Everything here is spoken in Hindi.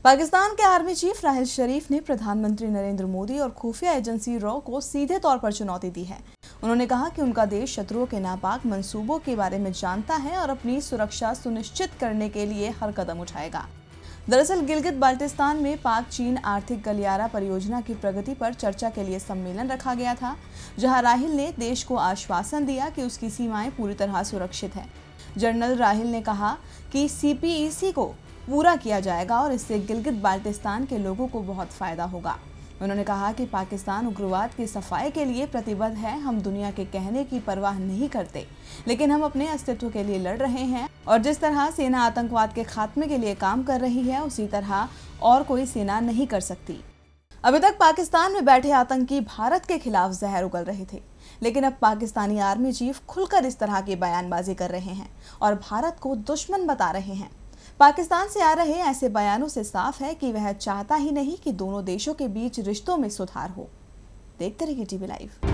पाकिस्तान के आर्मी चीफ राहिल शरीफ ने प्रधानमंत्री नरेंद्र मोदी और खुफिया एजेंसी रॉ को सीधे तौर पर चुनौती दी है। उन्होंने कहा कि उनका देश शत्रुओं के नापाक मंसूबों के बारे में जानता है और अपनी सुरक्षा सुनिश्चित करने के लिए हर कदम उठाएगा। दरअसल गिलगित बाल्टिस्तान में पाक चीन आर्थिक गलियारा परियोजना की प्रगति पर चर्चा के लिए सम्मेलन रखा गया था, जहां राहिल ने देश को आश्वासन दिया कि उसकी सीमाएं पूरी तरह सुरक्षित हैं। जनरल राहिल ने कहा कि CPEC को पूरा किया जाएगा और इससे गिलगित बाल्टिस्तान के लोगों को बहुत फायदा होगा। उन्होंने कहा कि पाकिस्तान उग्रवाद की सफाई के लिए प्रतिबद्ध है। हम दुनिया के कहने की परवाह नहीं करते, लेकिन हम अपने अस्तित्व के लिए लड़ रहे हैं और जिस तरह सेना आतंकवाद के खात्मे के लिए काम कर रही है, उसी तरह और कोई सेना नहीं कर सकती। अभी तक पाकिस्तान में बैठे आतंकी भारत के खिलाफ जहर उगल रहे थे, लेकिन अब पाकिस्तानी आर्मी चीफ खुलकर इस तरह की बयानबाजी कर रहे हैं और भारत को दुश्मन बता रहे हैं। पाकिस्तान से आ रहे ऐसे बयानों से साफ है कि वह चाहता ही नहीं कि दोनों देशों के बीच रिश्तों में सुधार हो। देखते रहिए टीवी लाइव।